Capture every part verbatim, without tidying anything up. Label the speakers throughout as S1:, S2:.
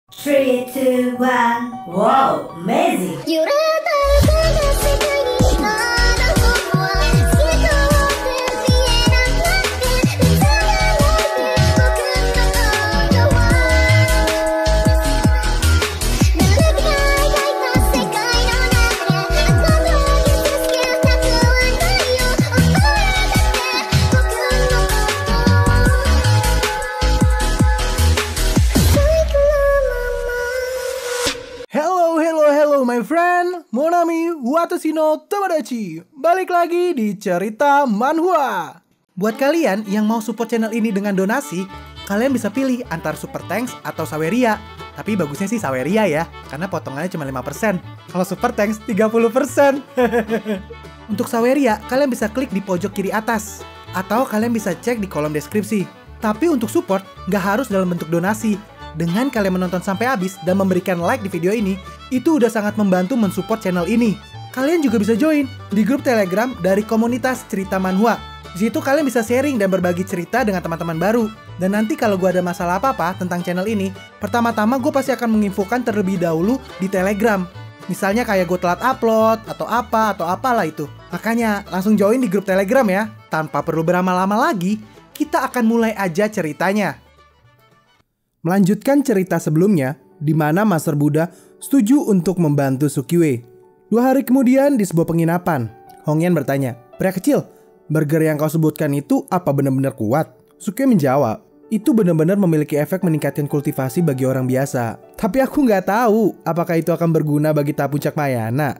S1: three, two, one. Wow, amazing!
S2: My friend, Monami Watashi no Tomodachi. Balik lagi di cerita manhwa. Buat kalian yang mau support channel ini dengan donasi, kalian bisa pilih antara Super Thanks atau Saweria. Tapi bagusnya sih Saweria ya, karena potongannya cuma lima persen. Kalau Super Thanks tiga puluh persen. Untuk Saweria, kalian bisa klik di pojok kiri atas, atau kalian bisa cek di kolom deskripsi. Tapi untuk support, nggak harus dalam bentuk donasi. Dengan kalian menonton sampai habis dan memberikan like di video ini, itu udah sangat membantu mensupport channel ini. Kalian juga bisa join di grup Telegram dari komunitas cerita manhwa. Di situ kalian bisa sharing dan berbagi cerita dengan teman-teman baru. Dan nanti kalau gue ada masalah apa-apa tentang channel ini, pertama-tama gue pasti akan menginfokan terlebih dahulu di Telegram. Misalnya kayak gue telat upload, atau apa, atau apalah itu. Makanya langsung join di grup Telegram ya. Tanpa perlu berlama-lama lagi, kita akan mulai aja ceritanya. Melanjutkan cerita sebelumnya, di mana Master Buddha setuju untuk membantu Sukiwe. Dua hari kemudian di sebuah penginapan, Hongyan bertanya, "Pria kecil, burger yang kau sebutkan itu apa benar-benar kuat?" Sukiwe menjawab, "Itu benar-benar memiliki efek meningkatkan kultivasi bagi orang biasa. Tapi aku nggak tahu apakah itu akan berguna bagi tahap puncak Mahayana."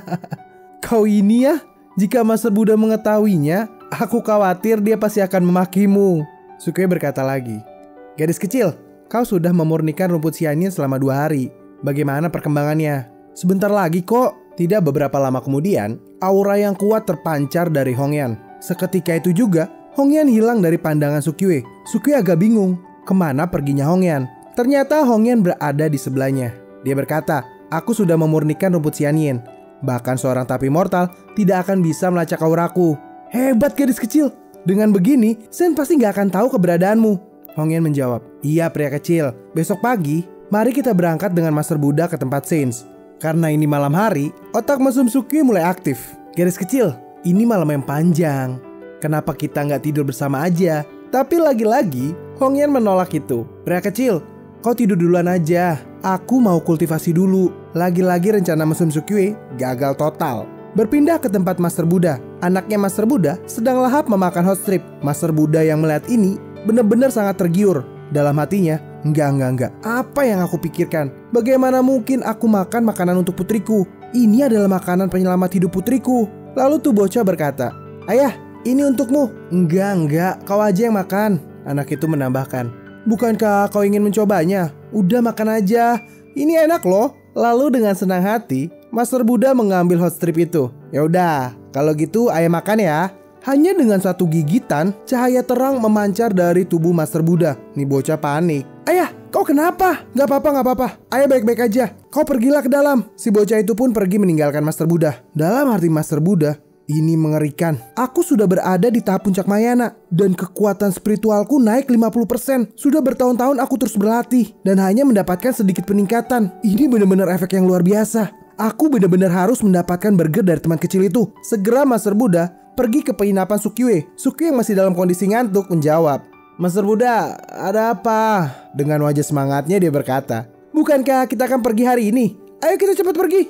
S2: "Kau ini ya, jika Master Buddha mengetahuinya, aku khawatir dia pasti akan memakimu." Sukiwe berkata lagi, "Gadis kecil, kau sudah memurnikan rumput sianin selama dua hari. Bagaimana perkembangannya?" "Sebentar lagi kok." Tidak beberapa lama kemudian, aura yang kuat terpancar dari Hongyan. Seketika itu juga, Hongyan hilang dari pandangan Sukiwe. Sukiwe agak bingung, kemana perginya Hongyan? Ternyata Hongyan berada di sebelahnya. Dia berkata, "Aku sudah memurnikan rumput sianin. Bahkan seorang tapi mortal tidak akan bisa melacak auraku." "Hebat gadis kecil. Dengan begini, Sen pasti gak akan tahu keberadaanmu." Hongyan menjawab, "Iya pria kecil, besok pagi mari kita berangkat dengan Master Buddha ke tempat Saints. Karena ini malam hari, otak mesum Sukiwe mulai aktif." "Garis kecil, ini malam yang panjang. Kenapa kita nggak tidur bersama aja?" Tapi lagi-lagi Hongyan menolak itu. "Pria kecil, kau tidur duluan aja. Aku mau kultivasi dulu." Lagi-lagi rencana mesum Sukiwe gagal total. Berpindah ke tempat Master Buddha, anaknya Master Buddha sedang lahap memakan hot strip. Master Buddha yang melihat ini benar-benar sangat tergiur. Dalam hatinya, enggak, enggak, enggak. Apa yang aku pikirkan? Bagaimana mungkin aku makan makanan untuk putriku? Ini adalah makanan penyelamat hidup putriku. Lalu tuh bocah berkata, "Ayah, ini untukmu." "Enggak, enggak, kau aja yang makan." Anak itu menambahkan, "Bukankah kau ingin mencobanya? Udah makan aja. Ini enak loh." Lalu dengan senang hati, Master Buddha mengambil hot strip itu. "Ya udah, kalau gitu ayah makan ya." Hanya dengan satu gigitan, cahaya terang memancar dari tubuh Master Buddha. Nih bocah panik. "Ayah, kau kenapa?" "Gak apa-apa, gak apa-apa. Ayah baik-baik aja. Kau pergilah ke dalam." Si bocah itu pun pergi meninggalkan Master Buddha. Dalam hati Master Buddha, ini mengerikan. Aku sudah berada di tahap puncak Mahayana dan kekuatan spiritualku naik lima puluh persen. Sudah bertahun-tahun aku terus berlatih dan hanya mendapatkan sedikit peningkatan. Ini benar-benar efek yang luar biasa. Aku benar-benar harus mendapatkan burger dari teman kecil itu. Segera Master Buddha pergi ke penginapan Sukiwe. Sukiwe yang masih dalam kondisi ngantuk menjawab, "Master Buddha, ada apa?" Dengan wajah semangatnya dia berkata, "Bukankah kita akan pergi hari ini? Ayo kita cepat pergi."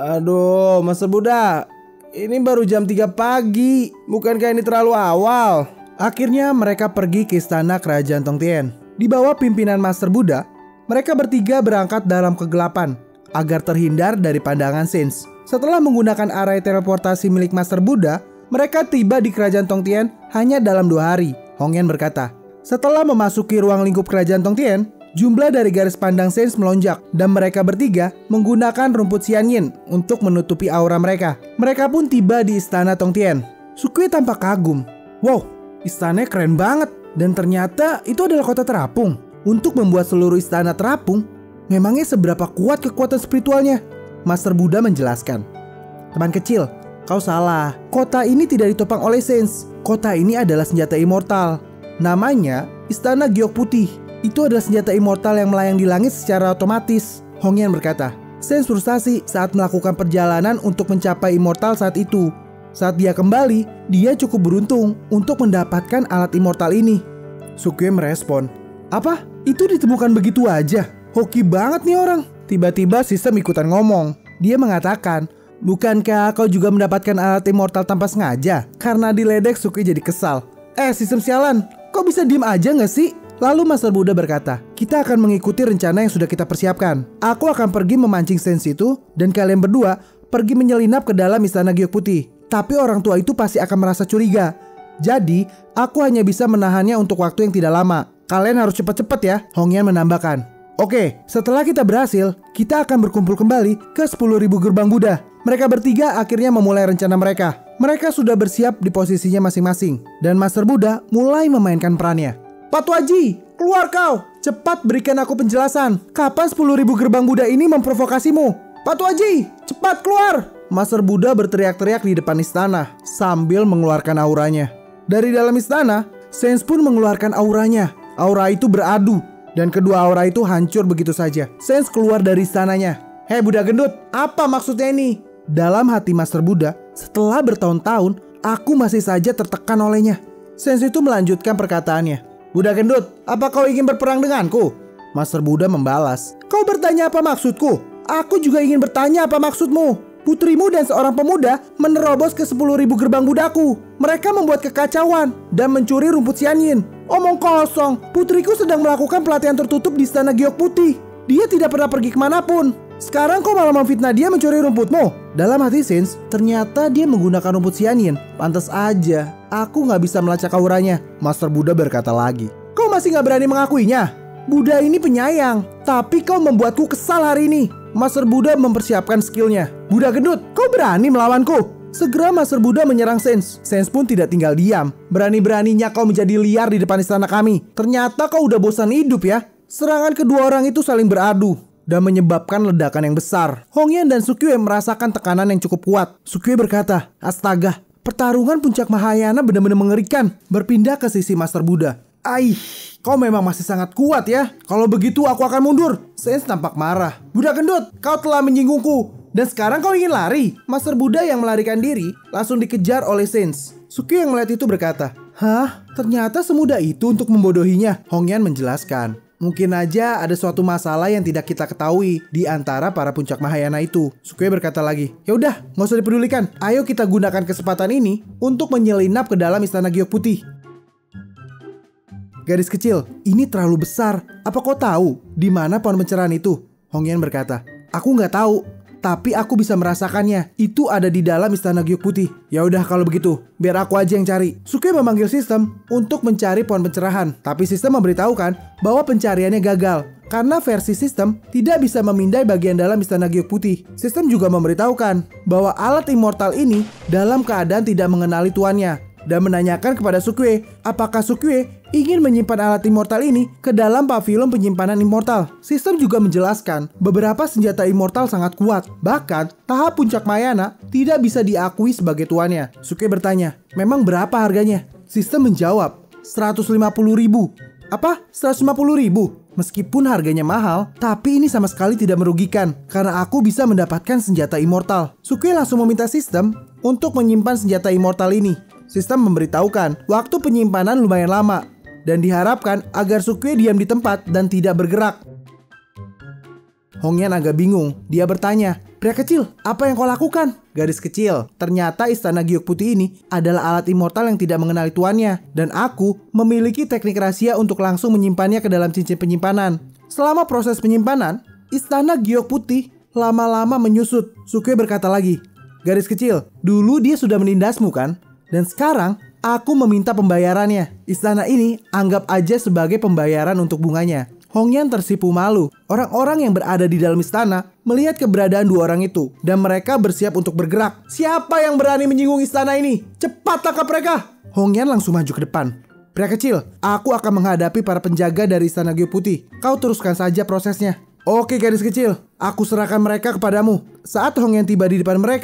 S2: "Aduh, Master Buddha, ini baru jam tiga pagi. Bukankah ini terlalu awal?" Akhirnya mereka pergi ke istana kerajaan Tongtien. Di bawah pimpinan Master Buddha, mereka bertiga berangkat dalam kegelapan agar terhindar dari pandangan Saints. Setelah menggunakan arai teleportasi milik Master Buddha, mereka tiba di kerajaan Tongtien hanya dalam dua hari. Hongyan berkata, setelah memasuki ruang lingkup kerajaan Tongtien, jumlah dari garis pandang Saints melonjak dan mereka bertiga menggunakan rumput sianin untuk menutupi aura mereka. Mereka pun tiba di istana Tongtien. Sukiwe tampak kagum. "Wow, istananya keren banget. Dan ternyata itu adalah kota terapung. Untuk membuat seluruh istana terapung, memangnya seberapa kuat kekuatan spiritualnya?" Master Buddha menjelaskan, "Teman kecil, kau salah. Kota ini tidak ditopang oleh Saints. Kota ini adalah senjata immortal. Namanya Istana Giok Putih. Itu adalah senjata immortal yang melayang di langit secara otomatis, Hong Yan berkata. Sense frustasi saat melakukan perjalanan untuk mencapai immortal saat itu. Saat dia kembali, dia cukup beruntung untuk mendapatkan alat immortal ini. Sukue merespon, "Apa? Itu ditemukan begitu aja? Hoki banget nih orang." Tiba-tiba sistem ikutan ngomong. Dia mengatakan, "Bukankah kau juga mendapatkan alat immortal tanpa sengaja?" Karena diledek, Sukue jadi kesal. "Eh sistem sialan, kau bisa diem aja gak sih?" Lalu Master Buddha berkata, "Kita akan mengikuti rencana yang sudah kita persiapkan. Aku akan pergi memancing sense itu, dan kalian berdua pergi menyelinap ke dalam istana giok putih. Tapi orang tua itu pasti akan merasa curiga. Jadi, aku hanya bisa menahannya untuk waktu yang tidak lama. Kalian harus cepat-cepat ya," Hong Yan menambahkan. "Oke, setelah kita berhasil, kita akan berkumpul kembali ke sepuluh ribu gerbang Buddha." Mereka bertiga akhirnya memulai rencana mereka. Mereka sudah bersiap di posisinya masing-masing, dan Master Buddha mulai memainkan perannya. "Patwaji, keluar kau! Cepat berikan aku penjelasan. Kapan sepuluh ribu gerbang Buddha ini memprovokasimu? Patwaji, cepat keluar!" Master Buddha berteriak-teriak di depan istana sambil mengeluarkan auranya. Dari dalam istana, Sense pun mengeluarkan auranya. Aura itu beradu, dan kedua aura itu hancur begitu saja. Sense keluar dari istananya. "Hei Buddha gendut, apa maksudnya ini?" Dalam hati Master Buddha, setelah bertahun-tahun, aku masih saja tertekan olehnya. Sense itu melanjutkan perkataannya. "Buddha gendut, apa kau ingin berperang denganku?" Master Buddha membalas, "Kau bertanya apa maksudku? Aku juga ingin bertanya apa maksudmu. Putrimu dan seorang pemuda menerobos ke sepuluh ribu gerbang Buddhaku. Mereka membuat kekacauan dan mencuri rumput Xianyin." "Omong kosong, putriku sedang melakukan pelatihan tertutup di istana giok putih. Dia tidak pernah pergi kemanapun. Sekarang kau malah memfitnah dia mencuri rumputmu." Dalam hati Sense, ternyata dia menggunakan rumput Xianyin. Pantas aja, aku gak bisa melacak auranya. Master Buddha berkata lagi, "Kau masih gak berani mengakuinya? Buddha ini penyayang, tapi kau membuatku kesal hari ini." Master Buddha mempersiapkan skillnya. "Buddha gendut, kau berani melawanku?" Segera Master Buddha menyerang Sense. Sense pun tidak tinggal diam. "Berani-beraninya kau menjadi liar di depan istana kami. Ternyata kau udah bosan hidup ya." Serangan kedua orang itu saling beradu dan menyebabkan ledakan yang besar. Hong Yan dan Sukue merasakan tekanan yang cukup kuat. Sukue berkata, "Astaga, pertarungan puncak Mahayana benar-benar mengerikan." Berpindah ke sisi Master Buddha. "Aih, kau memang masih sangat kuat ya. Kalau begitu aku akan mundur." Sense tampak marah. "Buddha gendut, kau telah menyinggungku. Dan sekarang kau ingin lari?" Master Buddha yang melarikan diri langsung dikejar oleh Sense. Sukue yang melihat itu berkata, "Hah? Ternyata semudah itu untuk membodohinya." Hong Yan menjelaskan, "Mungkin aja ada suatu masalah yang tidak kita ketahui di antara para puncak Mahayana itu." Sukue berkata lagi, "Ya udah, nggak usah dipedulikan. Ayo kita gunakan kesempatan ini untuk menyelinap ke dalam istana giok putih." "Gadis kecil, ini terlalu besar. Apa kau tahu di mana pohon pencerahan itu?" Hong Yan berkata, "Aku nggak tahu, tapi aku bisa merasakannya. Itu ada di dalam istana giok putih." "Ya udah kalau begitu, biar aku aja yang cari." Sukue memanggil sistem untuk mencari pohon pencerahan, tapi sistem memberitahukan bahwa pencariannya gagal karena versi sistem tidak bisa memindai bagian dalam istana giok putih. Sistem juga memberitahukan bahwa alat immortal ini dalam keadaan tidak mengenali tuannya dan menanyakan kepada Sukue apakah Sukue ingin menyimpan alat immortal ini ke dalam pavilion penyimpanan immortal. Sistem juga menjelaskan beberapa senjata immortal sangat kuat. Bahkan tahap puncak Mahayana tidak bisa diakui sebagai tuannya. Sukue bertanya, "Memang berapa harganya?" Sistem menjawab, seratus lima puluh ribu. "Apa? seratus lima puluh ribu? Meskipun harganya mahal, tapi ini sama sekali tidak merugikan karena aku bisa mendapatkan senjata immortal." Sukue langsung meminta sistem untuk menyimpan senjata immortal ini. Sistem memberitahukan waktu penyimpanan lumayan lama dan diharapkan agar Sukue diam di tempat dan tidak bergerak. Hong Yan agak bingung. Dia bertanya, "Pria kecil, apa yang kau lakukan?" "Gadis kecil, ternyata istana giok putih ini adalah alat immortal yang tidak mengenali tuannya, dan aku memiliki teknik rahasia untuk langsung menyimpannya ke dalam cincin penyimpanan." Selama proses penyimpanan, istana giok putih lama-lama menyusut. Sukue berkata lagi, "Gadis kecil, dulu dia sudah menindasmu kan? Dan sekarang aku meminta pembayarannya. Istana ini anggap aja sebagai pembayaran untuk bunganya." Hong Yan tersipu malu. Orang-orang yang berada di dalam istana melihat keberadaan dua orang itu dan mereka bersiap untuk bergerak. "Siapa yang berani menyinggung istana ini? Cepat tangkap mereka!" Hong Yan langsung maju ke depan. "Pria kecil, aku akan menghadapi para penjaga dari istana giok putih. Kau teruskan saja prosesnya." "Oke gadis kecil, aku serahkan mereka kepadamu." Saat Hong Yan tiba di depan mereka,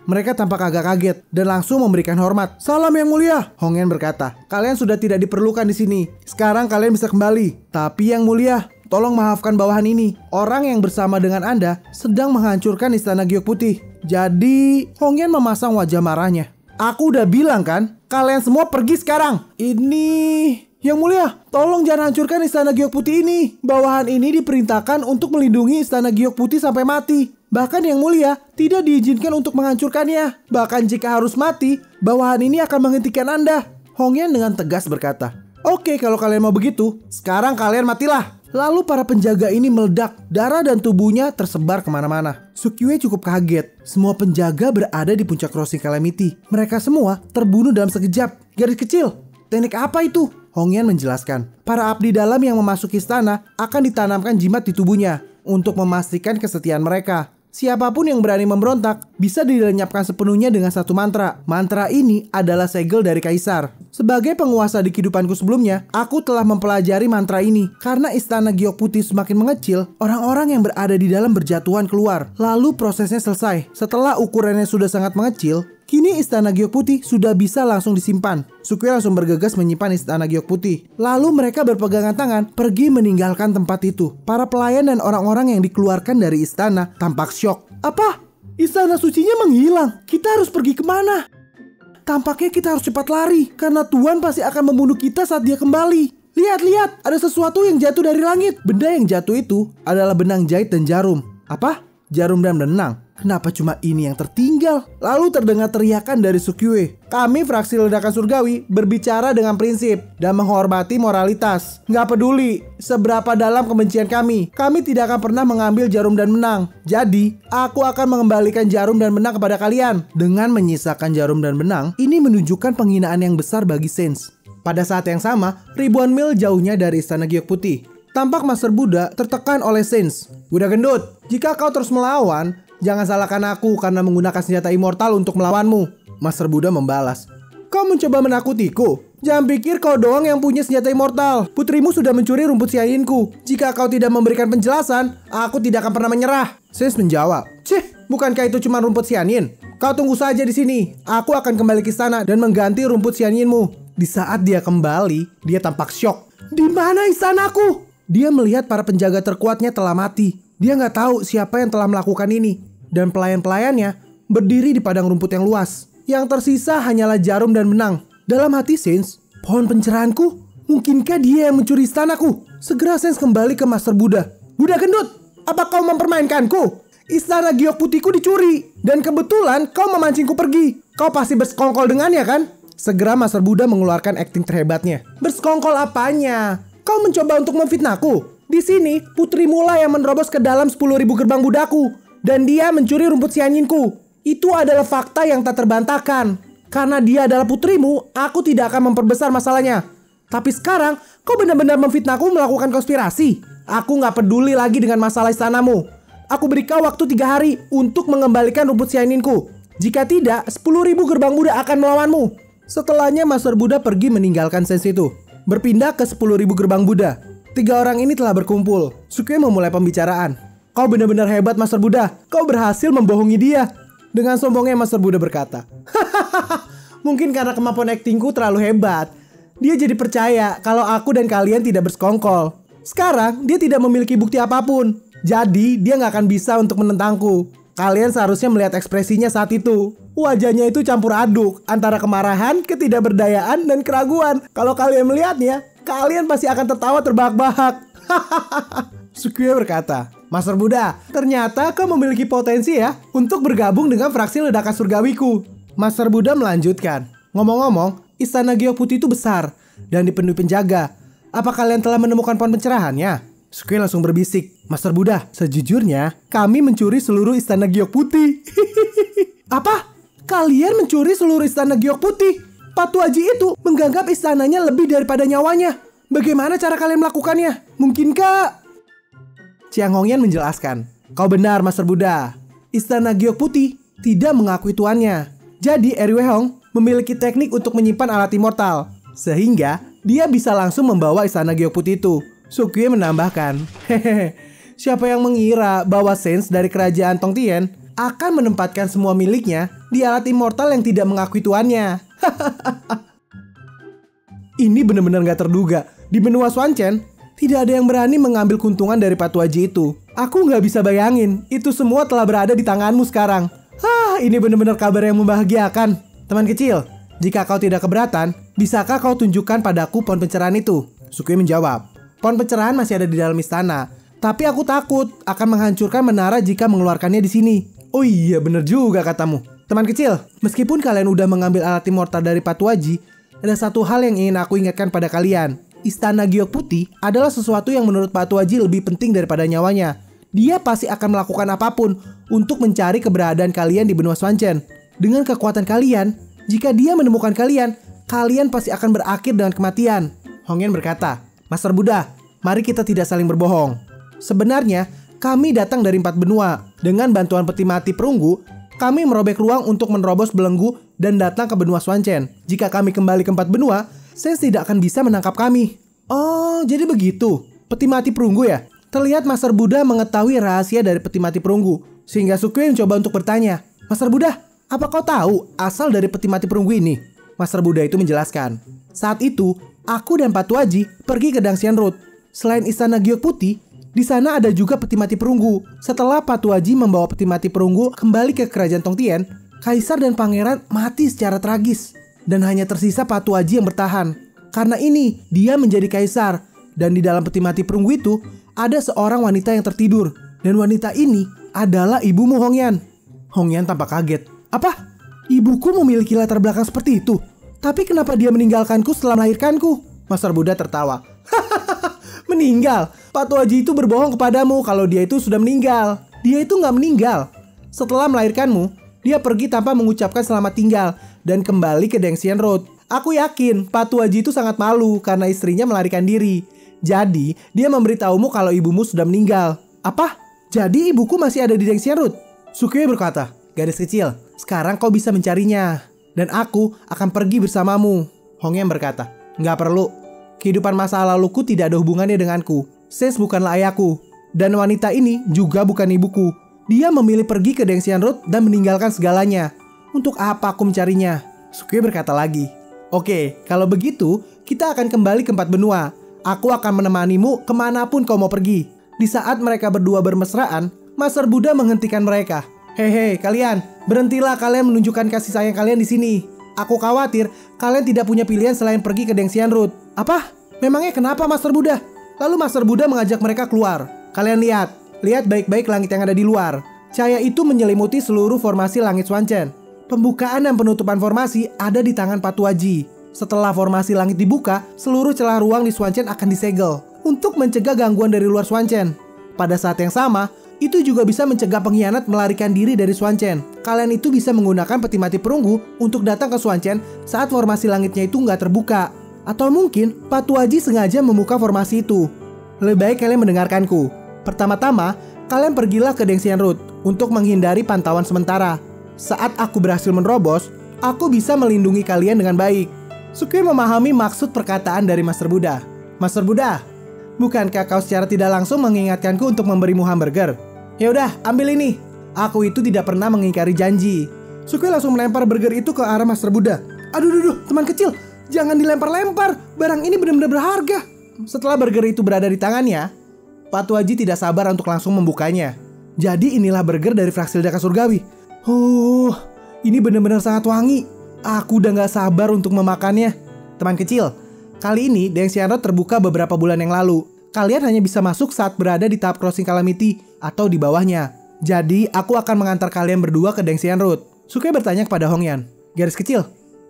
S2: Mereka tampak agak kaget dan langsung memberikan hormat. "Salam yang mulia," Hongyan berkata. "Kalian sudah tidak diperlukan di sini. Sekarang kalian bisa kembali. Tapi yang mulia, tolong maafkan bawahan ini. Orang yang bersama dengan Anda sedang menghancurkan istana Giok Putih." Jadi, Hongyan memasang wajah marahnya. "Aku udah bilang kan, kalian semua pergi sekarang." "Ini... Yang mulia, tolong jangan hancurkan istana Giok Putih ini. Bawahan ini diperintahkan untuk melindungi istana Giok Putih sampai mati. Bahkan yang mulia tidak diizinkan untuk menghancurkannya. Bahkan jika harus mati, bawahan ini akan menghentikan Anda." Hongyan dengan tegas berkata. "Oke, kalau kalian mau begitu, sekarang kalian matilah." Lalu para penjaga ini meledak. Darah dan tubuhnya tersebar kemana-mana. Sukyue cukup kaget. Semua penjaga berada di puncak Crossing Calamity. Mereka semua terbunuh dalam sekejap. "Garis kecil, teknik apa itu?" Hongyan menjelaskan. Para abdi dalam yang memasuki istana akan ditanamkan jimat di tubuhnya untuk memastikan kesetiaan mereka. Siapapun yang berani memberontak bisa dilenyapkan sepenuhnya dengan satu mantra. Mantra ini adalah segel dari kaisar. Sebagai penguasa di kehidupanku sebelumnya, aku telah mempelajari mantra ini. Karena istana Giok Putih semakin mengecil, orang-orang yang berada di dalam berjatuhan keluar. Lalu prosesnya selesai. Setelah ukurannya sudah sangat mengecil, kini istana Giok Putih sudah bisa langsung disimpan. Sukyue langsung bergegas menyimpan istana Giok Putih. Lalu mereka berpegangan tangan pergi meninggalkan tempat itu. Para pelayan dan orang-orang yang dikeluarkan dari istana tampak syok. "Apa? Istana sucinya menghilang. Kita harus pergi kemana? Tampaknya kita harus cepat lari, karena Tuan pasti akan membunuh kita saat dia kembali. Lihat, lihat, ada sesuatu yang jatuh dari langit." Benda yang jatuh itu adalah benang jahit dan jarum. "Apa? Jarum dan benang? Kenapa cuma ini yang tertinggal?" Lalu terdengar teriakan dari Sukyue. "Kami fraksi ledakan surgawi berbicara dengan prinsip dan menghormati moralitas. Nggak peduli seberapa dalam kebencian kami, kami tidak akan pernah mengambil jarum dan benang. Jadi, aku akan mengembalikan jarum dan benang kepada kalian." Dengan menyisakan jarum dan benang, ini menunjukkan penghinaan yang besar bagi Saints. Pada saat yang sama, ribuan mil jauhnya dari istana Giok Putih, tampak Master Buddha tertekan oleh Saints. "Buddha gendut, jika kau terus melawan, jangan salahkan aku karena menggunakan senjata immortal untuk melawanmu." Master Buddha membalas. "Kau mencoba menakutiku? Jangan pikir kau doang yang punya senjata immortal. Putrimu sudah mencuri rumput sianinku. Jika kau tidak memberikan penjelasan, aku tidak akan pernah menyerah." Saints menjawab. "Cih, bukankah itu cuma rumput sianin? Kau tunggu saja di sini. Aku akan kembali ke istana dan mengganti rumput sianinmu." Di saat dia kembali, dia tampak syok. "Di mana istanaku?" Dia melihat para penjaga terkuatnya telah mati. Dia nggak tahu siapa yang telah melakukan ini. Dan pelayan-pelayannya berdiri di padang rumput yang luas. Yang tersisa hanyalah jarum dan benang. Dalam hati Saints, pohon pencerahanku? Mungkinkah dia yang mencuri istanaku? Segera Saints kembali ke Master Buddha. "Buddha gendut, apa kau mempermainkanku? Istana Giok Putihku dicuri. Dan kebetulan kau memancingku pergi. Kau pasti bersekongkol dengannya kan?" Segera Master Buddha mengeluarkan akting terhebatnya. "Bersekongkol apanya? Kau mencoba untuk memfitnahku. Di sini putrimu lah yang menerobos ke dalam sepuluh ribu gerbang budaku. Dan dia mencuri rumput sianinku. Itu adalah fakta yang tak terbantahkan. Karena dia adalah putrimu, aku tidak akan memperbesar masalahnya. Tapi sekarang, kau benar-benar memfitnahku melakukan konspirasi. Aku gak peduli lagi dengan masalah istanamu. Aku beri kau waktu tiga hari untuk mengembalikan rumput sianinku. Jika tidak, sepuluh ribu gerbang Buddha akan melawanmu." Setelahnya Master Buddha pergi meninggalkan Saints itu. Berpindah ke sepuluh ribu gerbang Buddha. Tiga orang ini telah berkumpul. Sukyue memulai pembicaraan. "Kau benar-benar hebat, Master Buddha. Kau berhasil membohongi dia." Dengan sombongnya Master Buddha berkata, "Hahaha, mungkin karena kemampuan aktingku terlalu hebat. Dia jadi percaya kalau aku dan kalian tidak bersekongkol. Sekarang dia tidak memiliki bukti apapun. Jadi dia nggak akan bisa untuk menentangku. Kalian seharusnya melihat ekspresinya saat itu. Wajahnya itu campur aduk antara kemarahan, ketidakberdayaan, dan keraguan. Kalau kalian melihatnya, kalian pasti akan tertawa terbahak-bahak." Sukyue berkata, "Master Buddha, ternyata kau memiliki potensi ya untuk bergabung dengan fraksi ledakan surgawiku." Master Buddha melanjutkan, "Ngomong-ngomong, istana Giok Putih itu besar dan dipenuhi penjaga. Apa kalian telah menemukan pohon pencerahannya?" Sukyue langsung berbisik, "Master Buddha, sejujurnya kami mencuri seluruh istana Giok Putih." "Apa? Kalian mencuri seluruh istana Giok Putih? Patuaji itu menganggap istananya lebih daripada nyawanya. Bagaimana cara kalian melakukannya? Mungkinkah?" Chiang Hongyan menjelaskan, "Kau benar, Master Buddha. Istana Giok Putih tidak mengakui tuannya. Jadi Eri Hong memiliki teknik untuk menyimpan alat immortal, sehingga dia bisa langsung membawa istana Giok Putih itu." Sukyue menambahkan, "Hehehe, siapa yang mengira bahwa Saints dari kerajaan Tongtien akan menempatkan semua miliknya di alat immortal yang tidak mengakui tuannya. Ini benar-benar gak terduga. Di benua Swanchan, tidak ada yang berani mengambil keuntungan dari Patuaji itu. Aku gak bisa bayangin, itu semua telah berada di tanganmu sekarang. Hah, ini benar-benar kabar yang membahagiakan. Teman kecil, jika kau tidak keberatan, bisakah kau tunjukkan padaku pohon pencerahan itu? Sukui menjawab, pohon pencerahan masih ada di dalam istana. Tapi aku takut akan menghancurkan menara jika mengeluarkannya di sini. Oh iya, bener juga katamu. Teman kecil, meskipun kalian udah mengambil alat immortal dari Patuaji, ada satu hal yang ingin aku ingatkan pada kalian. Istana Giok Putih adalah sesuatu yang menurut Patuaji lebih penting daripada nyawanya. Dia pasti akan melakukan apapun untuk mencari keberadaan kalian di benua Swanchan. Dengan kekuatan kalian, jika dia menemukan kalian, kalian pasti akan berakhir dengan kematian. Hongyan berkata, Master Buddha, mari kita tidak saling berbohong. Sebenarnya, kami datang dari empat benua. Dengan bantuan peti mati perunggu, kami merobek ruang untuk menerobos belenggu dan datang ke benua Swanchan. Jika kami kembali ke empat benua, Sens tidak akan bisa menangkap kami. Oh, jadi begitu. Peti mati perunggu ya? Terlihat Master Buddha mengetahui rahasia dari peti mati perunggu, sehingga Sukui mencoba untuk bertanya, Master Buddha, apa kau tahu asal dari peti mati perunggu ini? Master Buddha itu menjelaskan, saat itu, aku dan Patuaji pergi ke Dangxian Road. Selain istana Giok Putih, di sana ada juga peti mati perunggu. Setelah Patuaji membawa peti mati perunggu kembali ke kerajaan Tongtien, Kaisar dan Pangeran mati secara tragis. Dan hanya tersisa Patuaji yang bertahan. Karena ini, dia menjadi kaisar. Dan di dalam peti mati perunggu itu, ada seorang wanita yang tertidur. Dan wanita ini adalah ibumu Hongyan. Hongyan tampak kaget. Apa? Ibuku memiliki latar belakang seperti itu? Tapi kenapa dia meninggalkanku setelah melahirkanku? Master Buddha tertawa. Meninggal? Patuaji itu berbohong kepadamu kalau dia itu sudah meninggal. Dia itu nggak meninggal. Setelah melahirkanmu, dia pergi tanpa mengucapkan selamat tinggal dan kembali ke Dangxian Road. Aku yakin Patuaji itu sangat malu karena istrinya melarikan diri. Jadi, dia memberitahumu kalau ibumu sudah meninggal. Apa? Jadi ibuku masih ada di Dangxian Road? Sukui berkata, gadis kecil, sekarang kau bisa mencarinya. Dan aku akan pergi bersamamu. Hongyan berkata, nggak perlu. Kehidupan masa laluku tidak ada hubungannya denganku. Sens bukanlah ayahku. Dan wanita ini juga bukan ibuku. Dia memilih pergi ke Dangxian Road dan meninggalkan segalanya. Untuk apa aku mencarinya? Sukui berkata lagi, oke, kalau begitu, kita akan kembali ke empat benua. Aku akan menemanimu kemanapun kau mau pergi. Di saat mereka berdua bermesraan, Master Buddha menghentikan mereka. Hehe, kalian, berhentilah kalian menunjukkan kasih sayang kalian di sini. Aku khawatir kalian tidak punya pilihan selain pergi ke Dangxian Road. Apa? Memangnya kenapa Master Buddha? Lalu Master Buddha mengajak mereka keluar. Kalian lihat, lihat baik-baik langit yang ada di luar. Cahaya itu menyelimuti seluruh formasi langit Swanchan. Pembukaan dan penutupan formasi ada di tangan Patuaji. Setelah formasi langit dibuka, seluruh celah ruang di Swanchan akan disegel untuk mencegah gangguan dari luar Swanchan. Pada saat yang sama, itu juga bisa mencegah pengkhianat melarikan diri dari Swanchan. Kalian itu bisa menggunakan peti mati perunggu untuk datang ke Swanchan saat formasi langitnya itu nggak terbuka. Atau mungkin Patuaji sengaja membuka formasi itu. Lebih baik kalian mendengarkanku. Pertama-tama, kalian pergilah ke Dangxian Road untuk menghindari pantauan sementara. Saat aku berhasil menerobos, aku bisa melindungi kalian dengan baik. Sukui memahami maksud perkataan dari Master Buddha. Master Buddha, bukankah kau secara tidak langsung mengingatkanku untuk memberimu hamburger? Ya udah, ambil ini. Aku itu tidak pernah mengingkari janji. Sukui langsung melempar burger itu ke arah Master Buddha. Aduh, aduh, aduh, teman kecil, jangan dilempar-lempar. Barang ini benar-benar berharga. Setelah burger itu berada di tangannya, Patuaji tidak sabar untuk langsung membukanya. Jadi inilah burger dari Fraksil Daka Surgawi. Oh, ini benar-benar sangat wangi. Aku udah gak sabar untuk memakannya. Teman kecil, kali ini Dangxian Road terbuka beberapa bulan yang lalu. Kalian hanya bisa masuk saat berada di tahap Crossing Calamity atau di bawahnya. Jadi, aku akan mengantar kalian berdua ke Dangxian Road. Sukui bertanya kepada Hongyan, garis kecil,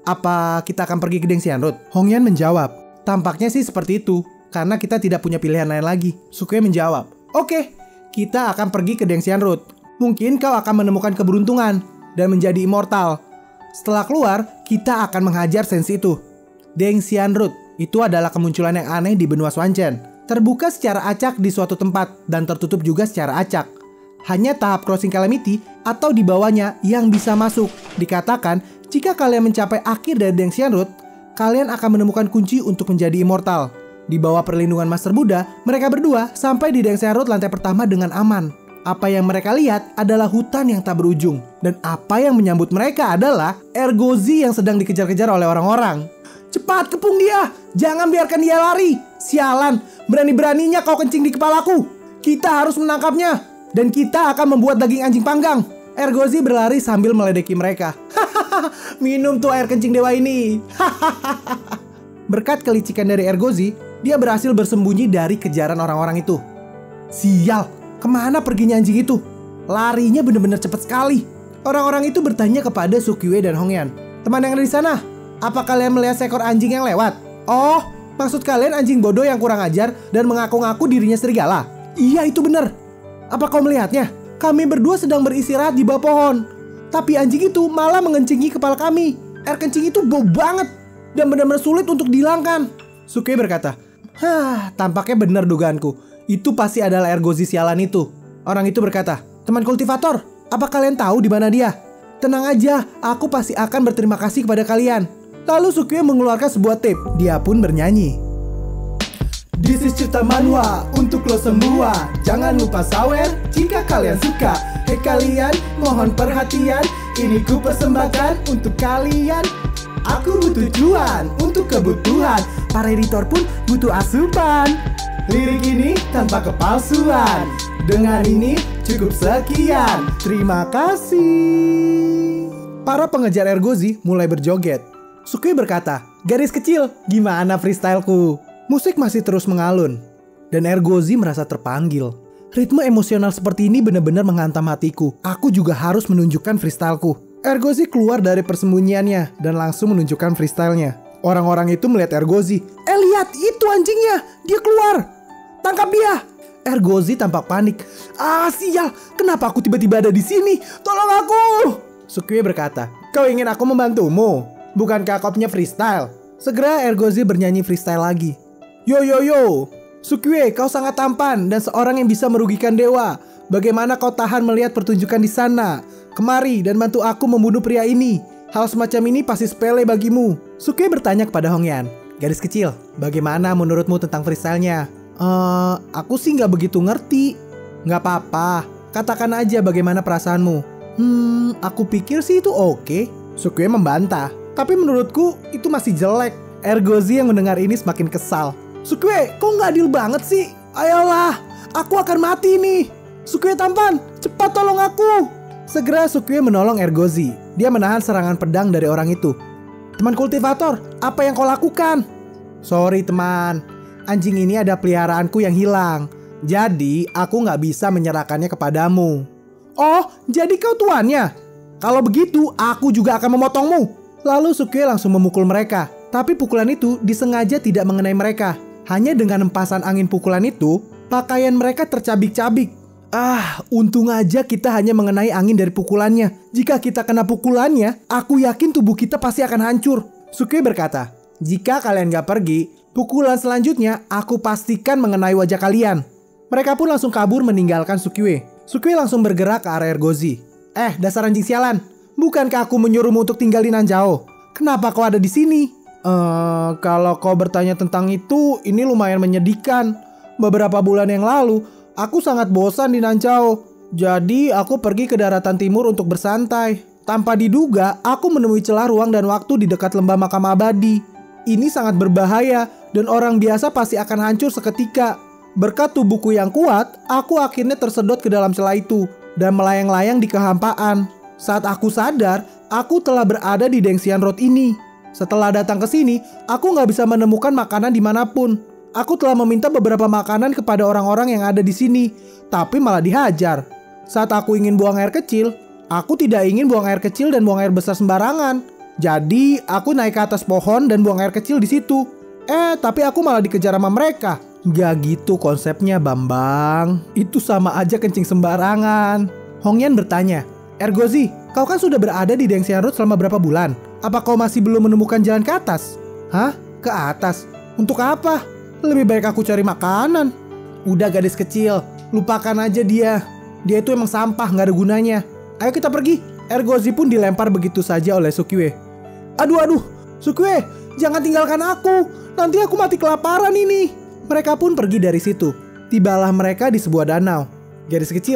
S2: apa kita akan pergi ke Dangxian Road? Hongyan menjawab, tampaknya sih seperti itu, karena kita tidak punya pilihan lain lagi. Sukui menjawab, oke, kita akan pergi ke Dangxian Road. Mungkin kau akan menemukan keberuntungan dan menjadi immortal. Setelah keluar, kita akan menghajar sensi itu. Dangxian Road itu adalah kemunculan yang aneh di benua Swanchan. Terbuka secara acak di suatu tempat dan tertutup juga secara acak. Hanya tahap Crossing Calamity atau di bawahnya yang bisa masuk. Dikatakan, jika kalian mencapai akhir dari Dangxian Road, kalian akan menemukan kunci untuk menjadi immortal. Di bawah perlindungan Master Buddha, mereka berdua sampai di Dangxian Road lantai pertama dengan aman. Apa yang mereka lihat adalah hutan yang tak berujung. Dan apa yang menyambut mereka adalah Ergozi yang sedang dikejar-kejar oleh orang-orang. Cepat kepung dia, jangan biarkan dia lari. Sialan, berani-beraninya kau kencing di kepalaku. Kita harus menangkapnya, dan kita akan membuat daging anjing panggang. Ergozi berlari sambil meledeki mereka. Hahaha, minum tuh air kencing dewa ini. Hahaha. Berkat kelicikan dari Ergozi, dia berhasil bersembunyi dari kejaran orang-orang itu. Sial, kemana perginya anjing itu? Larinya benar-benar cepat sekali. Orang-orang itu bertanya kepada Suqiwe dan Hongyan. Teman yang ada di sana, apa kalian melihat seekor anjing yang lewat? Oh, maksud kalian anjing bodoh yang kurang ajar dan mengaku-ngaku dirinya serigala? Iya, itu benar. Apa kau melihatnya? Kami berdua sedang beristirahat di bawah pohon. Tapi anjing itu malah mengencingi kepala kami. Air kencing itu bau banget dan benar-benar sulit untuk dihilangkan. Suqiwe berkata, hah, tampaknya benar dugaanku. Itu pasti adalah Ergozi sialan itu. Orang itu berkata, teman kultivator, apa kalian tahu di mana dia? Tenang aja, aku pasti akan berterima kasih kepada kalian. Lalu Suqiwe mengeluarkan sebuah tape. Dia pun bernyanyi. This is cerita manhwa untuk lo semua. Jangan lupa sawer jika kalian suka. Hei kalian, mohon perhatian. Ini ku persembahkan untuk kalian. Aku butuh cuan untuk kebutuhan. Para editor pun butuh asupan. Lirik ini tanpa kepalsuan. Dengan ini cukup sekian. Terima kasih. Para pengejar Ergozi mulai berjoget. Suqiwe berkata, garis kecil, gimana freestyleku? Musik masih terus mengalun, dan Ergozi merasa terpanggil. Ritme emosional seperti ini benar-benar menghantam hatiku. Aku juga harus menunjukkan freestyleku. Ergozi keluar dari persembunyiannya dan langsung menunjukkan freestylenya. Orang-orang itu melihat Ergozi. Eh lihat, itu anjingnya, dia keluar. Tangkap dia. Ergozi tampak panik. Ah sial, kenapa aku tiba-tiba ada di sini? Tolong aku. Suqiwe berkata, kau ingin aku membantumu? Bukankah kau punya freestyle? Segera Ergozi bernyanyi freestyle lagi. Yo yo yo, Suqiwe, kau sangat tampan dan seorang yang bisa merugikan dewa. Bagaimana kau tahan melihat pertunjukan di sana? Kemari dan bantu aku membunuh pria ini. Hal semacam ini pasti sepele bagimu. Suqiwe bertanya kepada Hongyan. Garis kecil, bagaimana menurutmu tentang freestylenya? Eh, aku sih nggak begitu ngerti. Nggak apa-apa, katakan aja bagaimana perasaanmu. Hmm, aku pikir sih itu oke. Suqiwe membantah, tapi menurutku itu masih jelek. Ergozi yang mendengar ini semakin kesal. Suqiwe, kok nggak adil banget sih? Ayolah, aku akan mati nih. Suqiwe tampan, cepat tolong aku. Segera Suqiwe menolong Ergozi. Dia menahan serangan pedang dari orang itu. Teman kultivator, apa yang kau lakukan? Sorry teman, anjing ini ada peliharaanku yang hilang. Jadi aku nggak bisa menyerahkannya kepadamu. Oh, jadi kau tuannya? Kalau begitu, aku juga akan memotongmu. Lalu Suqiwe langsung memukul mereka. Tapi pukulan itu disengaja tidak mengenai mereka. Hanya dengan hempasan angin pukulan itu, pakaian mereka tercabik-cabik. Ah, untung aja kita hanya mengenai angin dari pukulannya. Jika kita kena pukulannya, aku yakin tubuh kita pasti akan hancur. Suqiwe berkata, jika kalian gak pergi, pukulan selanjutnya aku pastikan mengenai wajah kalian. Mereka pun langsung kabur meninggalkan Suqiwe. Suqiwe langsung bergerak ke arah Ergozi. Eh, dasar anjing sialan. Bukankah aku menyuruhmu untuk tinggal di Nanzhao? Kenapa kau ada di sini? Eh, kalau kau bertanya tentang itu, ini lumayan menyedihkan. Beberapa bulan yang lalu, aku sangat bosan di Nanzhao. Jadi, aku pergi ke daratan timur untuk bersantai. Tanpa diduga, aku menemui celah ruang dan waktu di dekat lembah makam abadi. Ini sangat berbahaya, dan orang biasa pasti akan hancur seketika. Berkat tubuhku yang kuat, aku akhirnya tersedot ke dalam celah itu, dan melayang-layang di kehampaan. Saat aku sadar, aku telah berada di Dengxian Road ini. Setelah datang ke sini, aku nggak bisa menemukan makanan dimanapun. Aku telah meminta beberapa makanan kepada orang-orang yang ada di sini, tapi malah dihajar. Saat aku ingin buang air kecil, aku tidak ingin buang air kecil dan buang air besar sembarangan. Jadi, aku naik ke atas pohon dan buang air kecil di situ. Eh, tapi aku malah dikejar sama mereka. Gak gitu konsepnya, Bambang. Itu sama aja kencing sembarangan. Hongyan bertanya, Ergozi, kau kan sudah berada di Dengxian Road selama berapa bulan? Apa kau masih belum menemukan jalan ke atas? Hah? Ke atas? Untuk apa? Lebih baik aku cari makanan. Udah gadis kecil, lupakan aja dia. Dia itu emang sampah, gak ada gunanya. Ayo kita pergi. Ergozi pun dilempar begitu saja oleh Suqiwe. Aduh aduh, Suqiwe, jangan tinggalkan aku. Nanti aku mati kelaparan ini. Mereka pun pergi dari situ. Tibalah mereka di sebuah danau. Gadis kecil,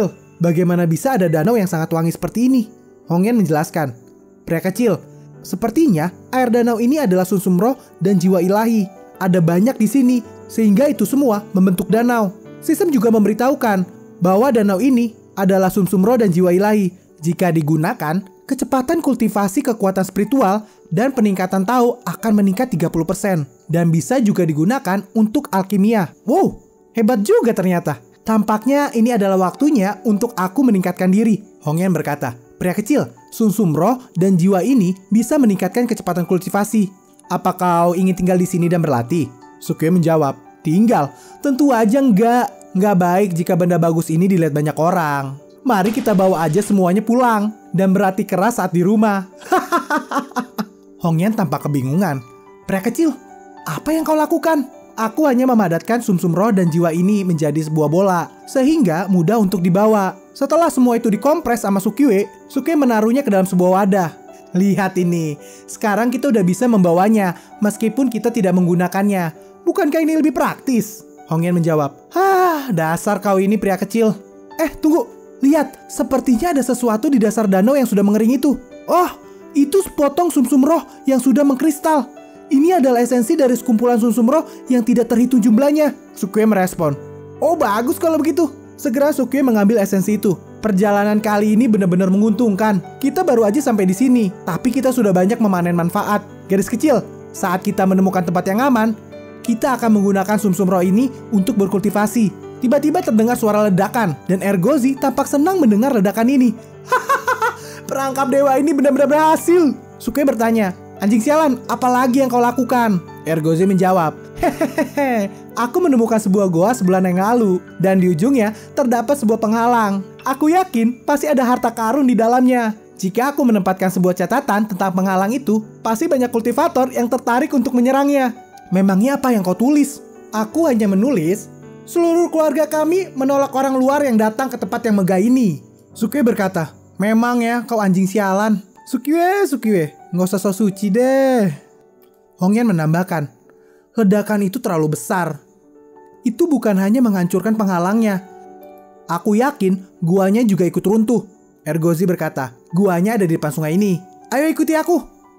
S2: Bagaimana bisa ada danau yang sangat wangi seperti ini? Hongyan menjelaskan. Pria kecil, sepertinya air danau ini adalah sumsum roh dan jiwa ilahi. Ada banyak di sini, sehingga itu semua membentuk danau. Sisem juga memberitahukan bahwa danau ini adalah sumsum roh dan jiwa ilahi. Jika digunakan, kecepatan kultivasi kekuatan spiritual dan peningkatan Tao akan meningkat tiga puluh persen. Dan bisa juga digunakan untuk alkimia. Wow, hebat juga ternyata. Tampaknya ini adalah waktunya untuk aku meningkatkan diri, Hongyan berkata. Pria kecil, sumsum roh dan jiwa ini bisa meningkatkan kecepatan kultivasi. Apa kau ingin tinggal di sini dan berlatih? Sukue menjawab, tinggal? Tentu aja enggak. Enggak baik jika benda bagus ini dilihat banyak orang. Mari kita bawa aja semuanya pulang dan berlatih keras saat di rumah. Hongyan tampak kebingungan. Pria kecil, apa yang kau lakukan? Aku hanya memadatkan sumsum roh dan jiwa ini menjadi sebuah bola, sehingga mudah untuk dibawa. Setelah semua itu dikompres sama Sukue, Sukue menaruhnya ke dalam sebuah wadah. Lihat ini, sekarang kita udah bisa membawanya, meskipun kita tidak menggunakannya. Bukankah ini lebih praktis? Hongyan menjawab, hah, dasar kau ini pria kecil. Eh, tunggu, lihat, sepertinya ada sesuatu di dasar danau yang sudah mengering itu. Oh, itu sepotong sumsum roh yang sudah mengkristal. Ini adalah esensi dari sekumpulan sumsum roh yang tidak terhitung jumlahnya. Sukue merespon. Oh bagus kalau begitu. Segera Sukue mengambil esensi itu. Perjalanan kali ini benar-benar menguntungkan. Kita baru aja sampai di sini, tapi kita sudah banyak memanen manfaat. Garis kecil, saat kita menemukan tempat yang aman, kita akan menggunakan sumsum roh ini untuk berkultivasi. Tiba-tiba terdengar suara ledakan, dan Ergozi tampak senang mendengar ledakan ini. Hahaha, perangkap dewa ini benar-benar berhasil. Sukue bertanya, anjing sialan, apa lagi yang kau lakukan? Ergozi menjawab, hehehe, aku menemukan sebuah goa sebulan yang lalu, dan di ujungnya terdapat sebuah penghalang. Aku yakin pasti ada harta karun di dalamnya. Jika aku menempatkan sebuah catatan tentang penghalang itu, pasti banyak kultivator yang tertarik untuk menyerangnya. Memangnya apa yang kau tulis? Aku hanya menulis, seluruh keluarga kami menolak orang luar yang datang ke tempat yang megah ini. Sukue berkata, memang ya kau anjing sialan. Sukue, Sukue, nggak usah so suci deh. Hongyan menambahkan, ledakan itu terlalu besar. Itu bukan hanya menghancurkan penghalangnya. Aku yakin guanya juga ikut runtuh. Ergozi berkata, guanya ada di depan sungai ini. Ayo ikuti aku.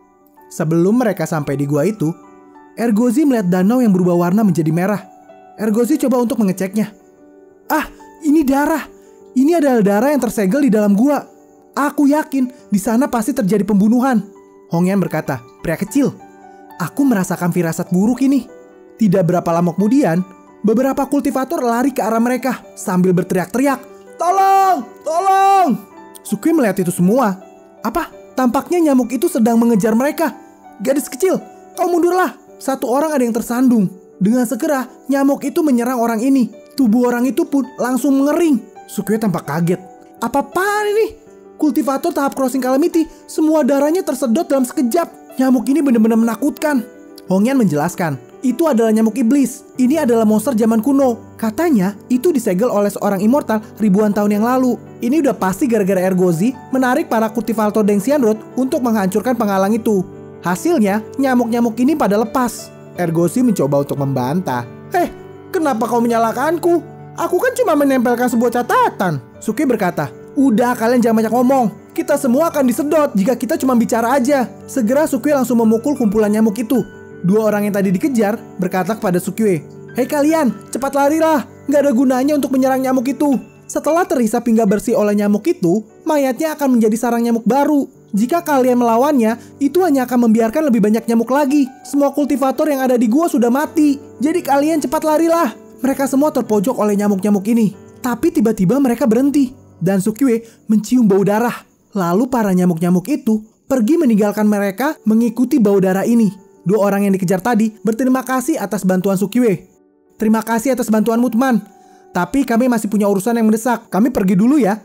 S2: Sebelum mereka sampai di gua itu, Ergozi melihat danau yang berubah warna menjadi merah. Ergozi coba untuk mengeceknya. Ah, ini darah. Ini adalah darah yang tersegel di dalam gua. Aku yakin di sana pasti terjadi pembunuhan. Hongyan berkata, pria kecil, aku merasakan firasat buruk ini. Tidak berapa lama kemudian, beberapa kultivator lari ke arah mereka sambil berteriak-teriak, tolong, tolong. Sukue melihat itu semua. Apa? Tampaknya nyamuk itu sedang mengejar mereka. Gadis kecil, kau mundurlah. Satu orang ada yang tersandung. Dengan segera, nyamuk itu menyerang orang ini. Tubuh orang itu pun langsung mengering. Sukue tampak kaget. Apa-apaan ini? Kultivator tahap crossing calamity, semua darahnya tersedot dalam sekejap. Nyamuk ini benar-benar menakutkan. Hongyan menjelaskan, itu adalah nyamuk iblis. Ini adalah monster zaman kuno. Katanya, itu disegel oleh seorang immortal ribuan tahun yang lalu. Ini udah pasti gara-gara Ergozi menarik para kultivator Dengxianroad untuk menghancurkan penghalang itu. Hasilnya, nyamuk-nyamuk ini pada lepas. Ergozi mencoba untuk membantah. Eh, kenapa kau menyalahkanku? Aku kan cuma menempelkan sebuah catatan. Sukue berkata, udah kalian jangan banyak ngomong. Kita semua akan disedot jika kita cuma bicara aja. Segera Sukue langsung memukul kumpulan nyamuk itu. Dua orang yang tadi dikejar berkata kepada Sukue, hei kalian, cepat larilah. Gak ada gunanya untuk menyerang nyamuk itu. Setelah terhisap hingga bersih oleh nyamuk itu, mayatnya akan menjadi sarang nyamuk baru. Jika kalian melawannya, itu hanya akan membiarkan lebih banyak nyamuk lagi. Semua kultivator yang ada di gua sudah mati. Jadi kalian cepat larilah. Mereka semua terpojok oleh nyamuk-nyamuk ini. Tapi tiba-tiba mereka berhenti. Dan Sukue mencium bau darah. Lalu para nyamuk-nyamuk itu pergi meninggalkan mereka mengikuti bau darah ini. Dua orang yang dikejar tadi berterima kasih atas bantuan Sukue. Terima kasih atas bantuanmu teman. Tapi kami masih punya urusan yang mendesak. Kami pergi dulu ya.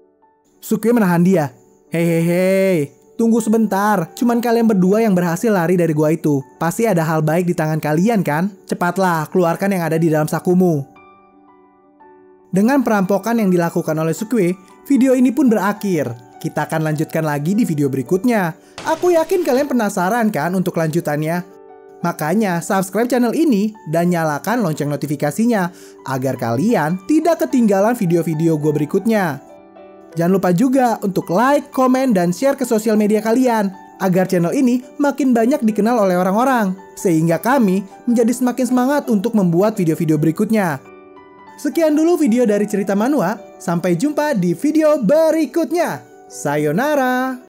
S2: Sukue menahan dia. Hei hei hei, tunggu sebentar. Cuman kalian berdua yang berhasil lari dari gua itu. Pasti ada hal baik di tangan kalian kan? Cepatlah, keluarkan yang ada di dalam sakumu. Dengan perampokan yang dilakukan oleh Sukue, video ini pun berakhir. Kita akan lanjutkan lagi di video berikutnya. Aku yakin kalian penasaran kan untuk lanjutannya? Makanya subscribe channel ini dan nyalakan lonceng notifikasinya agar kalian tidak ketinggalan video-video gue berikutnya. Jangan lupa juga untuk like, komen, dan share ke sosial media kalian agar channel ini makin banyak dikenal oleh orang-orang, sehingga kami menjadi semakin semangat untuk membuat video-video berikutnya. Sekian dulu video dari Cerita Manhwa, sampai jumpa di video berikutnya. Sayonara!